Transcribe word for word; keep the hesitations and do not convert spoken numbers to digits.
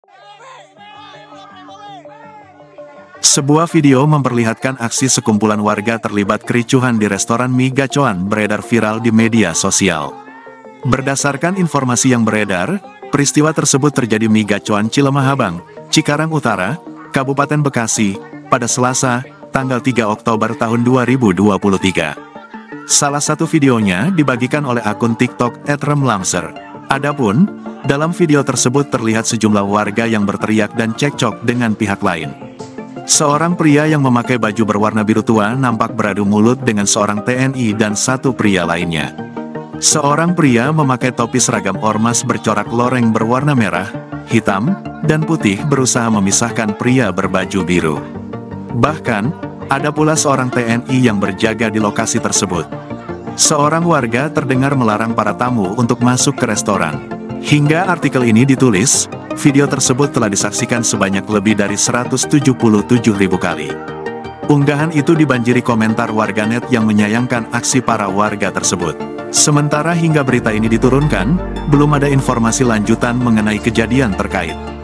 Sebuah video memperlihatkan aksi sekumpulan warga terlibat kericuhan di restoran mie gacoan beredar viral di media sosial. Berdasarkan informasi yang beredar, peristiwa tersebut terjadi mie gacoan Cilemahabang, Cikarang Utara, Kabupaten Bekasi, pada Selasa, tanggal tiga Oktober tahun dua ribu dua puluh tiga. Salah satu videonya dibagikan oleh akun TikTok et remlamser. Adapun, dalam video tersebut terlihat sejumlah warga yang berteriak dan cekcok dengan pihak lain. Seorang pria yang memakai baju berwarna biru tua nampak beradu mulut dengan seorang T N I dan satu pria lainnya. Seorang pria memakai topi seragam ormas bercorak loreng berwarna merah, hitam, dan putih berusaha memisahkan pria berbaju biru. Bahkan, ada pula seorang T N I yang berjaga di lokasi tersebut. Seorang warga terdengar melarang para tamu untuk masuk ke restoran. Hingga artikel ini ditulis, video tersebut telah disaksikan sebanyak lebih dari seratus tujuh puluh tujuh ribu kali. Unggahan itu dibanjiri komentar warganet yang menyayangkan aksi para warga tersebut. Sementara hingga berita ini diturunkan, belum ada informasi lanjutan mengenai kejadian terkait.